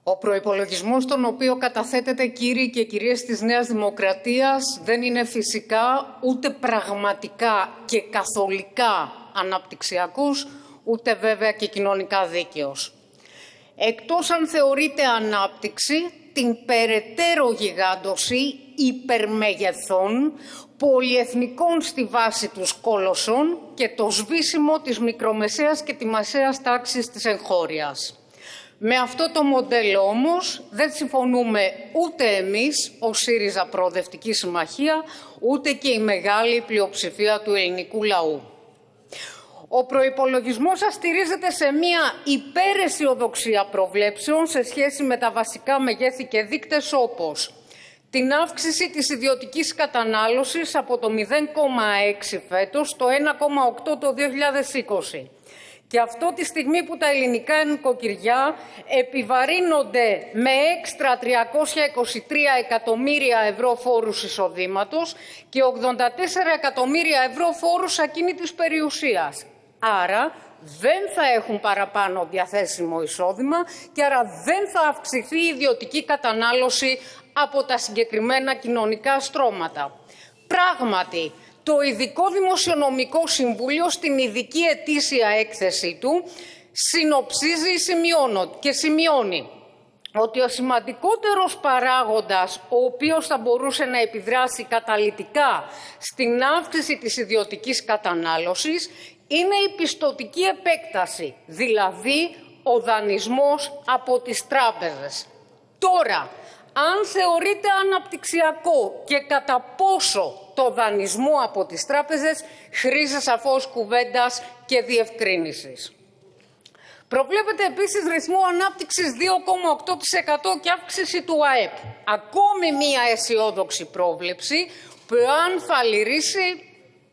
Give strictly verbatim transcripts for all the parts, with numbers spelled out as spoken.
Ο προϋπολογισμός τον οποίο καταθέτεται, κύριοι και κυρίες της Νέας Δημοκρατίας, δεν είναι φυσικά ούτε πραγματικά και καθολικά αναπτυξιακός, ούτε βέβαια και κοινωνικά δίκαιος. Εκτός αν θεωρείται ανάπτυξη την περαιτέρω γιγάντωση υπερμεγεθών πολυεθνικών στη βάση τους κόλωσων και το σβήσιμο της μικρομεσαίας και τη μεσαίας τάξης της εγχώριας. Με αυτό το μοντέλο όμως δεν συμφωνούμε ούτε εμείς ως ΣΥΡΙΖΑ Προοδευτική Συμμαχία, ούτε και η μεγάλη πλειοψηφία του ελληνικού λαού. Ο προϋπολογισμός σας στηρίζεται σε μια υπεραισιοδοξία προβλέψεων σε σχέση με τα βασικά μεγέθη και δείκτες, όπως την αύξηση της ιδιωτικής κατανάλωσης από το μηδέν κόμμα έξι φέτος στο ένα κόμμα οκτώ το δύο χιλιάδες είκοσι. Και αυτό τη στιγμή που τα ελληνικά νοικοκυριά επιβαρύνονται με έξτρα τριακόσια είκοσι τρία εκατομμύρια ευρώ φόρους εισοδήματος και ογδόντα τέσσερα εκατομμύρια ευρώ φόρους ακίνητης περιουσίας. Άρα δεν θα έχουν παραπάνω διαθέσιμο εισόδημα και άρα δεν θα αυξηθεί η ιδιωτική κατανάλωση από τα συγκεκριμένα κοινωνικά στρώματα. Πράγματι, το Ειδικό Δημοσιονομικό Συμβούλιο στην ειδική ετήσια έκθεση του συνοψίζει και σημειώνει ότι ο σημαντικότερος παράγοντας ο οποίος θα μπορούσε να επιδράσει καταλυτικά στην αύξηση της ιδιωτικής κατανάλωσης είναι η πιστωτική επέκταση, δηλαδή ο δανεισμός από τις τράπεζες. Τώρα, αν θεωρείται αναπτυξιακό και κατά πόσο το δανεισμό από τις τράπεζες, χρήζει σαφώς κουβέντας και διευκρίνησης. Προβλέπεται επίσης ρυθμό ανάπτυξης δύο κόμμα οκτώ τοις εκατό και αύξηση του ΑΕΠ. Ακόμη μία αισιόδοξη πρόβλεψη που αν θα λυρίσει,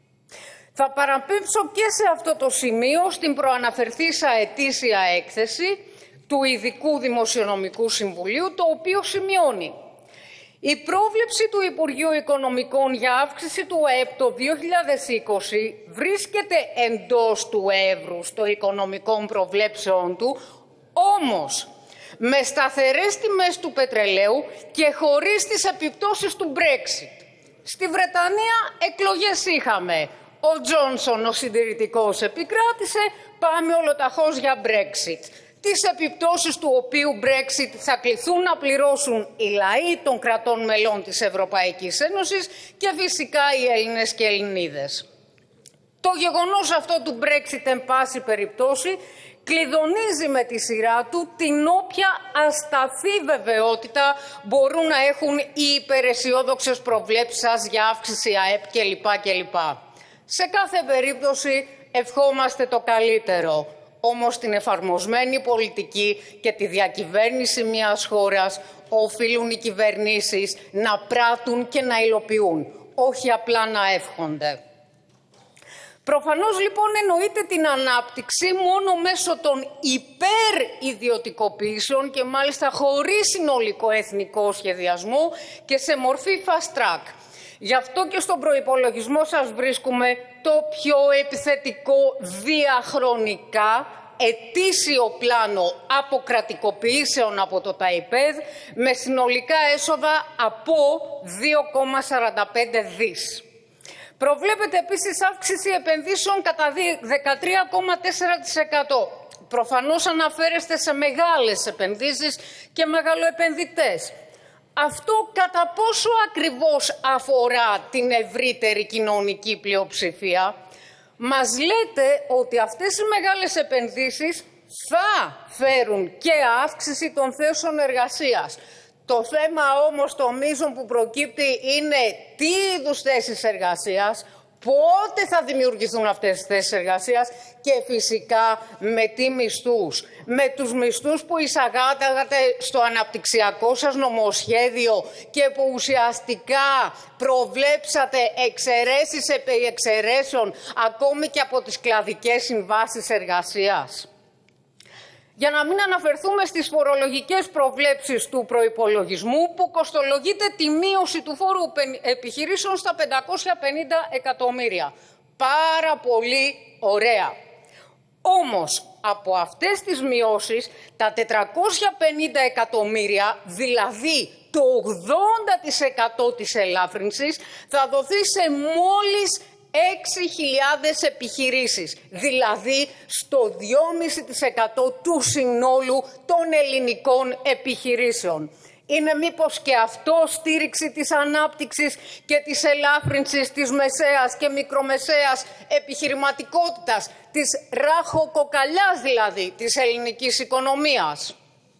θα παραπέμψω και σε αυτό το σημείο στην προαναφερθήσα ετήσια έκθεση του Ειδικού Δημοσιονομικού Συμβουλίου, το οποίο σημειώνει: η πρόβλεψη του Υπουργείου Οικονομικών για αύξηση του ΑΕΠ το δύο χιλιάδες είκοσι βρίσκεται εντός του εύρους των οικονομικών προβλέψεων του, όμως με σταθερές τιμές του πετρελαίου και χωρίς τις επιπτώσεις του Brexit. Στη Βρετανία εκλογές είχαμε. Ο Τζόνσον, ο συντηρητικός, επικράτησε, πάμε ολοταχώς για Brexit. Τις επιπτώσεις του οποίου Brexit θα κληθούν να πληρώσουν οι λαοί των κρατών μελών της Ευρωπαϊκής Ένωσης και φυσικά οι Έλληνες και Ελληνίδες. Το γεγονός αυτό του Brexit, εν πάση περιπτώσει, κλειδονίζει με τη σειρά του την όποια ασταθή βεβαιότητα μπορούν να έχουν οι υπεραισιόδοξες προβλέψεις σας για αύξηση ΑΕΠ κλπ. κλπ. Σε κάθε περίπτωση ευχόμαστε το καλύτερο. Όμως την εφαρμοσμένη πολιτική και τη διακυβέρνηση μιας χώρας οφείλουν οι κυβερνήσεις να πράττουν και να υλοποιούν, όχι απλά να εύχονται. Προφανώς λοιπόν εννοείται την ανάπτυξη μόνο μέσω των υπερ-ιδιωτικοποιήσεων και μάλιστα χωρίς συνολικό εθνικό σχεδιασμό και σε μορφή fast track. Γι' αυτό και στον προϋπολογισμό σας βρίσκουμε το πιο επιθετικό διαχρονικά ετήσιο πλάνο αποκρατικοποιήσεων από το ΤΑΙΠΕΔ με συνολικά έσοδα από δύο κόμμα σαράντα πέντε δις. Προβλέπεται επίσης αύξηση επενδύσεων κατά δεκατρία κόμμα τέσσερα τοις εκατό. Προφανώς αναφέρεστε σε μεγάλες επενδύσεις και μεγαλοεπενδυτές. Αυτό κατά πόσο ακριβώς αφορά την ευρύτερη κοινωνική πλειοψηφία? Μας λέτε ότι αυτές οι μεγάλες επενδύσεις θα φέρουν και αύξηση των θέσεων εργασίας. Το θέμα όμως το μείζον που προκύπτει είναι τι είδους θέσεις εργασίας, πότε θα δημιουργηθούν αυτές τις θέσεις εργασίας και φυσικά με τι μισθούς. Με τους μισθούς που εισαγάγατε στο αναπτυξιακό σας νομοσχέδιο και που ουσιαστικά προβλέψατε εξαιρέσεις επί εξαιρέσεων ακόμη και από τις κλαδικές συμβάσεις εργασίας. Για να μην αναφερθούμε στις φορολογικές προβλέψεις του προϋπολογισμού που κοστολογείται τη μείωση του φόρου επιχειρήσεων στα πεντακόσια πενήντα εκατομμύρια. Πάρα πολύ ωραία. Όμως από αυτές τις μειώσεις, τα τετρακόσια πενήντα εκατομμύρια, δηλαδή το ογδόντα τοις εκατό της ελάφρυνσης, θα δοθεί σε μόλις έξι χιλιάδες επιχειρήσεις, δηλαδή στο δυόμισι τοις εκατό του συνόλου των ελληνικών επιχειρήσεων. Είναι μήπως και αυτό στήριξη της ανάπτυξης και της ελάφρυνσης της μεσαίας και μικρομεσαίας επιχειρηματικότητας, της ράχοκοκαλιάς δηλαδή της ελληνικής οικονομίας?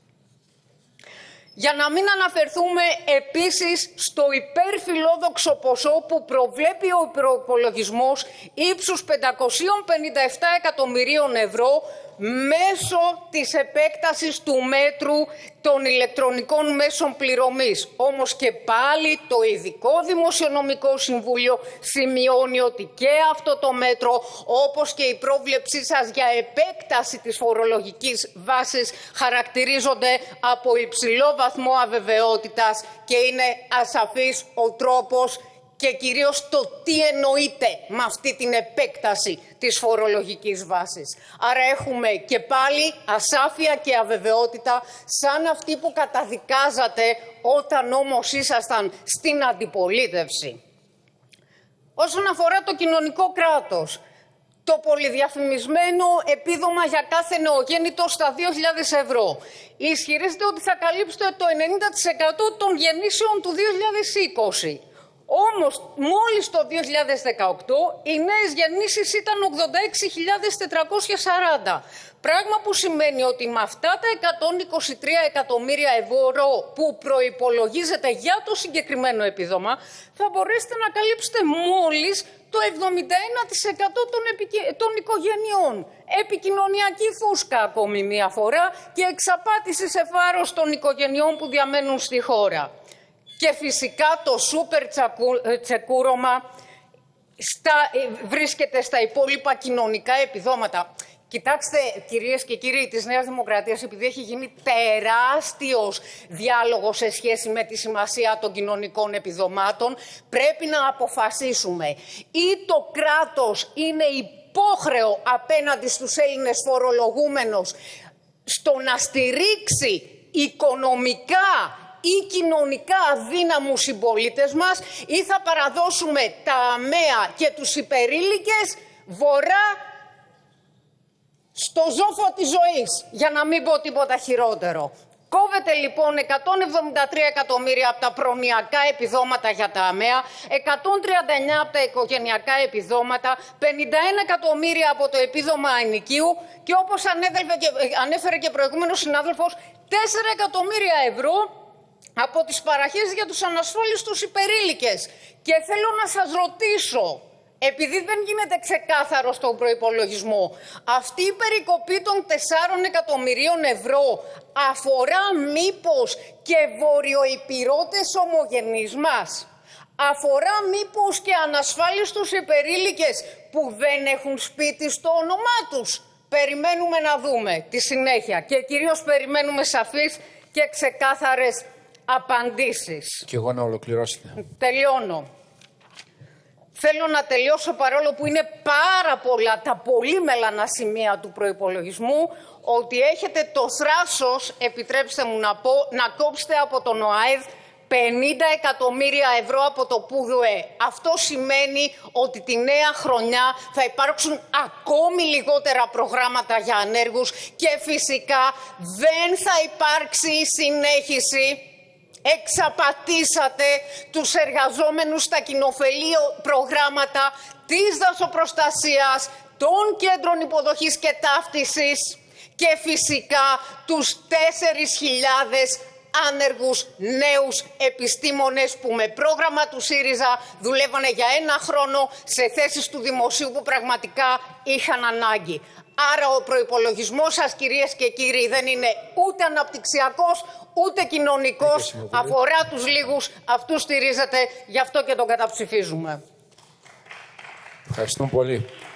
Για να μην αναφερθούμε επίσης στο υπερφιλόδοξο ποσό που προβλέπει ο προϋπολογισμός ύψους πεντακόσια πενήντα επτά εκατομμυρίων ευρώ μέσω της επέκτασης του μέτρου των ηλεκτρονικών μέσων πληρωμής. Όμως και πάλι το Ειδικό Δημοσιονομικό Συμβούλιο σημειώνει ότι και αυτό το μέτρο, όπως και η πρόβλεψή σας για επέκταση της φορολογικής βάσης, χαρακτηρίζονται από υψηλό βαθμό αβεβαιότητας και είναι ασαφής ο τρόπος και κυρίως το τι εννοείται με αυτή την επέκταση της φορολογικής βάσης. Άρα έχουμε και πάλι ασάφεια και αβεβαιότητα, σαν αυτή που καταδικάζατε όταν όμως ήσασταν στην αντιπολίτευση. Όσον αφορά το κοινωνικό κράτος, το πολυδιαφημισμένο επίδομα για κάθε νεογέννητο στα δύο χιλιάδες ευρώ. Ισχυρίζεται ότι θα καλύψετε το ενενήντα τοις εκατό των γεννήσεων του δύο χιλιάδες είκοσι. Όμως, μόλις το δύο χιλιάδες δεκαοκτώ, οι νέες γεννήσεις ήταν ογδόντα έξι χιλιάδες τετρακόσια σαράντα. Πράγμα που σημαίνει ότι με αυτά τα εκατόν είκοσι τρία εκατομμύρια ευρώ που προϋπολογίζεται για το συγκεκριμένο επίδομα, θα μπορέσετε να καλύψετε μόλις το εβδομήντα ένα τοις εκατό των, επικοι... των οικογενειών. Επικοινωνιακή φούσκα ακόμη μία φορά και εξαπάτηση σε βάρος των οικογενειών που διαμένουν στη χώρα. Και φυσικά το σούπερ τσεκούρωμα στα, βρίσκεται στα υπόλοιπα κοινωνικά επιδόματα. Κοιτάξτε, κυρίες και κύριοι της Νέας Δημοκρατίας, επειδή έχει γίνει τεράστιος διάλογος σε σχέση με τη σημασία των κοινωνικών επιδομάτων, πρέπει να αποφασίσουμε ή το κράτος είναι υπόχρεο απέναντι στους Έλληνες φορολογούμενους στο να στηρίξει οικονομικά ή κοινωνικά αδύναμους συμπολίτες μας, ή θα παραδώσουμε τα αμαία και τους υπερήλικες βορρά στο ζόφο της ζωής, για να μην πω τίποτα χειρότερο. Κόβεται λοιπόν εκατόν εβδομήντα τρία εκατομμύρια από τα προνοιακά επιδόματα για τα αμαία, εκατόν τριάντα εννέα από τα οικογενειακά επιδόματα, πενήντα ένα εκατομμύρια από το επίδομα ενοικίου και όπως ανέφερε και προηγούμενος συνάδελφος, τέσσερα εκατομμύρια ευρώ από τις παραχές για τους ανασφάλιστους υπερήλικες. Και θέλω να σας ρωτήσω, επειδή δεν γίνεται ξεκάθαρο στον προϋπολογισμό, αυτή η περικοπή των τεσσάρων εκατομμυρίων ευρώ αφορά μήπως και βορειοϊπηρώτες ομογενείς μας? Αφορά μήπως και ανασφάλιστους υπερήλικες που δεν έχουν σπίτι στο όνομά τους? Περιμένουμε να δούμε τη συνέχεια και κυρίως περιμένουμε σαφείς και ξεκάθαρες απαντήσεις. Και εγώ να ολοκληρώσετε. Τελειώνω. Θέλω να τελειώσω, παρόλο που είναι πάρα πολλά τα πολύ μελανά σημεία του προϋπολογισμού, ότι έχετε το θράσος, επιτρέψτε μου να πω, να κόψετε από τον ΟΑΕΔ πενήντα εκατομμύρια ευρώ από το ΠΟΥΔΟΕ. Αυτό σημαίνει ότι τη νέα χρονιά θα υπάρξουν ακόμη λιγότερα προγράμματα για ανέργους και φυσικά δεν θα υπάρξει συνέχιση. Εξαπατήσατε τους εργαζόμενους στα κοινοφελή προγράμματα της δασοπροστασίας, των κέντρων υποδοχής και ταύτισης και φυσικά τους τέσσερις χιλιάδες άνεργους νέους επιστήμονες που με πρόγραμμα του ΣΥΡΙΖΑ δουλεύανε για ένα χρόνο σε θέσεις του δημοσίου που πραγματικά είχαν ανάγκη. Άρα ο προϋπολογισμός σας, κυρίες και κύριοι, δεν είναι ούτε αναπτυξιακός, ούτε κοινωνικός, αφορά τους λίγους, αυτούς στηρίζετε, γι' αυτό και τον καταψηφίζουμε. Ευχαριστούμε πολύ.